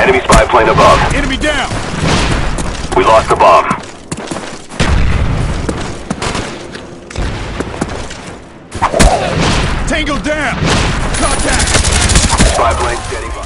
Enemy spy plane above. Enemy down! We lost the bomb. Tango down! Contact! Spy plane standing by.